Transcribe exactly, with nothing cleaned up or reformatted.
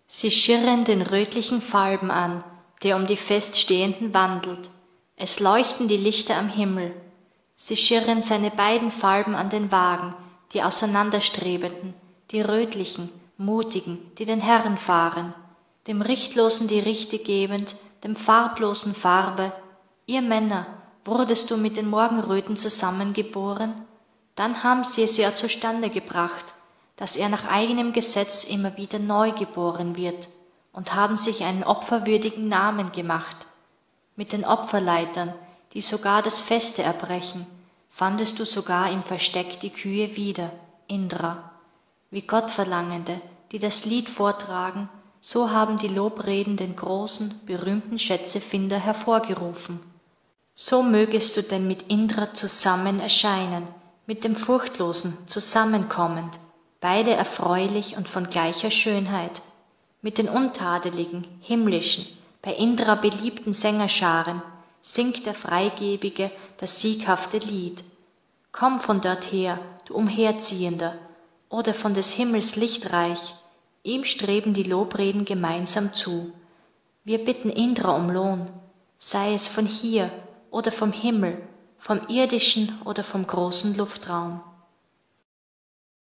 Sie schirren den rötlichen Falben an, der um die Feststehenden wandelt. Es leuchten die Lichter am Himmel. Sie schirren seine beiden Falben an den Wagen, die auseinanderstrebenden, die rötlichen, mutigen, die den Herrn fahren, dem Richtlosen die Richte gebend, dem Farblosen Farbe. Ihr Männer, wurdest du mit den Morgenröten zusammengeboren? Dann haben sie es ja zustande gebracht, dass er nach eigenem Gesetz immer wieder neu geboren wird, und haben sich einen opferwürdigen Namen gemacht. Mit den Opferleitern, die sogar das Feste erbrechen, fandest du sogar im Versteck die Kühe wieder, Indra. Wie Gottverlangende, die das Lied vortragen, so haben die Lobreden den großen, berühmten Schätzefinder hervorgerufen. So mögest du denn mit Indra zusammen erscheinen, mit dem Furchtlosen zusammenkommend, beide erfreulich und von gleicher Schönheit, mit den untadeligen, himmlischen, bei Indra beliebten Sängerscharen, singt der Freigebige das sieghafte Lied. Komm von dorther, du Umherziehender, oder von des Himmels Lichtreich, ihm streben die Lobreden gemeinsam zu. Wir bitten Indra um Lohn, sei es von hier oder vom Himmel, vom irdischen oder vom großen Luftraum.